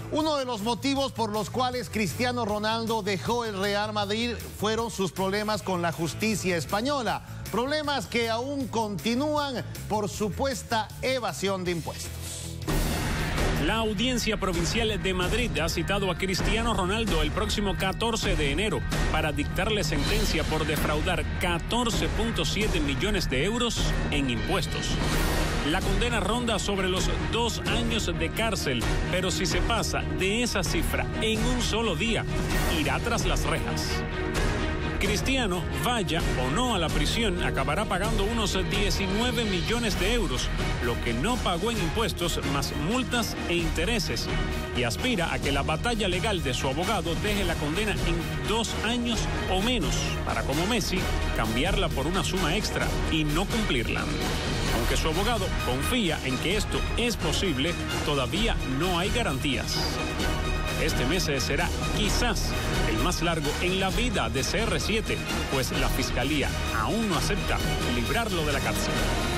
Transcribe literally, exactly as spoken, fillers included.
Uno de los motivos por los cuales Cristiano Ronaldo dejó el Real Madrid fueron sus problemas con la justicia española. Problemas que aún continúan por supuesta evasión de impuestos. La Audiencia Provincial de Madrid ha citado a Cristiano Ronaldo el próximo catorce de enero para dictarle sentencia por defraudar catorce punto siete millones de euros en impuestos. La condena ronda sobre los dos años de cárcel, pero si se pasa de esa cifra en un solo día, irá tras las rejas. Cristiano, vaya o no a la prisión, acabará pagando unos diecinueve millones de euros, lo que no pagó en impuestos, más multas e intereses, y aspira a que la batalla legal de su abogado deje la condena en dos años o menos, para, como Messi, cambiarla por una suma extra y no cumplirla. Aunque su abogado confía en que esto es posible, todavía no hay garantías. Este mes será quizás el más largo en la vida de C R siete, pues la Fiscalía aún no acepta librarlo de la cárcel.